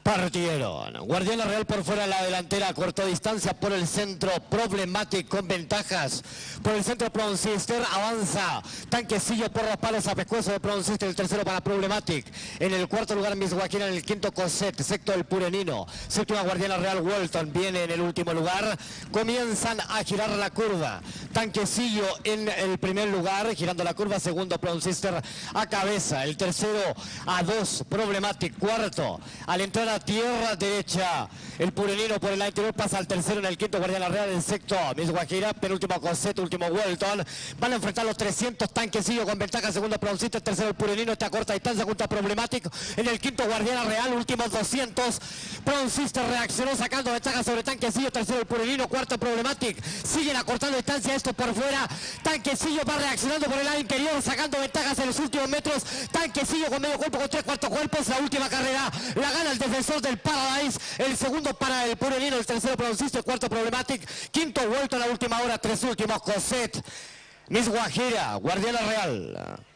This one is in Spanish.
Partieron. Guardiana Real por fuera de la delantera, cortó distancia por el centro, Problematic con ventajas. Por el centro Proncister avanza. Tanquecillo por los palos a pescuezo de Proncister, el tercero para Problematic. En el cuarto lugar Miss Guajira, en el quinto Cosette, sexto el Purenino. Séptima Guardiana Real Walton viene en el último lugar. Comienzan a girar la curva. Tanquecillo en el primer lugar, girando la curva. Segundo Proncister a cabeza. El tercero a 2 Problematic. Cuarto al entrar a tierra derecha el Purenino por el lado interior, pasa al tercero, en el quinto Guardiana Real, el sexto Miss Guajira, penúltimo Cosette, último Walton. Van a enfrentar los 300. Tanquecillo con ventaja, segundo Proncister, tercero el Purenino, está a corta distancia junto a Problematic. En el quinto Guardiana Real, últimos 200. Proncister reaccionó sacando ventaja sobre Tanquecillo, tercero el Purenino, cuarto Problematic. Siguen acortando distancia, esto por fuera. Tanquecillo va reaccionando por el lado interior, sacando ventajas en los últimos metros. Tanquecillo con medio cuerpo, con 3/4 cuerpos. La última carrera la gana el defensor del Paradise. El segundo para el Purenino, el tercero Proncister, el cuarto Problematic, quinto Walton a la última hora, tres últimos Cosette. Miss Guajira, Guardiana Real.